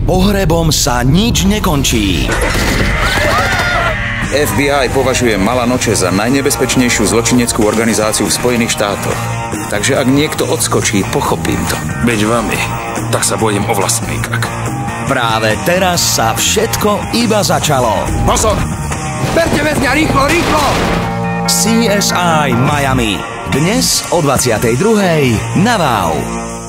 Pohrebom sa nič nekončí. FBI považuje Malanoche za najnebezpečnejšiu zločineckú organizáciu v Spojených štátoch. Takže ak niekto odskočí, pochopím to. Byť vami, tak sa bojím o vlastný krk. Práve teraz sa všetko iba začalo. Pozor! Berte väzňa, rýchlo, rýchlo! CSI Miami. Dnes o 22:00 na Wow.